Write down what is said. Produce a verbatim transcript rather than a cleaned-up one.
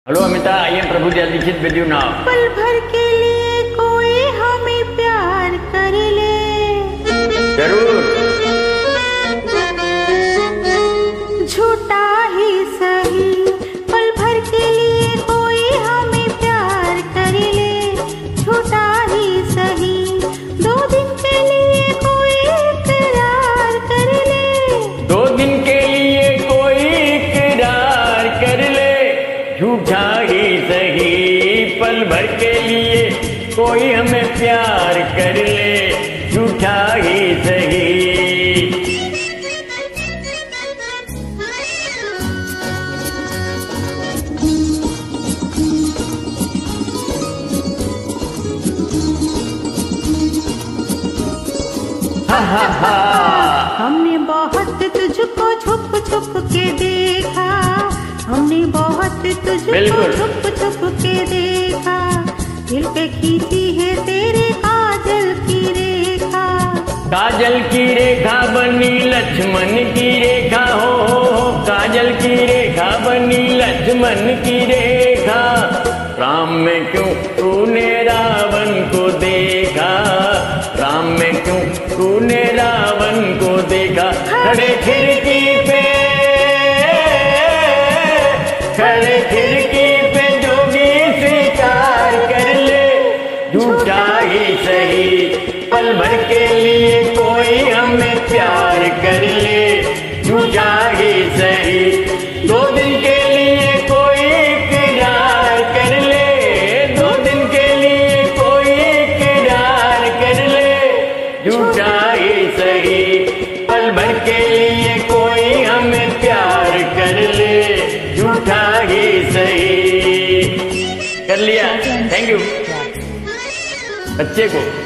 Hello Amita, आइए Prabhu Dixit with you now. पल भर के लिए कोई हमें प्यार कर ले, जरूर झूठा ही सही। पल भर के लिए कोई हमें प्यार कर ले, झूठा ही सही। दो दिन के लिए कोई इकरार कर ले, दो दिन के लिए कोई इकरार कर ले, झूठा ही सही। पल भर के लिए कोई हमें प्यार कर ले, झूठा ही सही। हा हा हा। हमने बहुत तुझको छुप छुप के देखा, हमने बहुत तुझको छुप छुप के देखा। दिल पे खींची है तेरे काजल की रेखा, काजल की रेखा बनी लक्ष्मण की रेखा, हो हो हो काजल की रेखा बनी लक्ष्मण की रेखा। राम में क्यों तूने रावण को देखा, राम में क्यों तूने रावण को देखा। खड़े खिड़की पे, खड़े खिड़की पे जोगी स्वीकार कर ले, झूठा ही सही। पल भर के लिए कोई हमें प्यार कर ले, झूठा ही सही। दो दिन के लिए कोई इकरार कर ले, दो दिन के लिए कोई इकरार कर ले, झूठा ही सही। पल भर के लिए कोई हमें प्यार कर ले, झूठा ही सही। कर लिया, थैंक यू। बच्चे को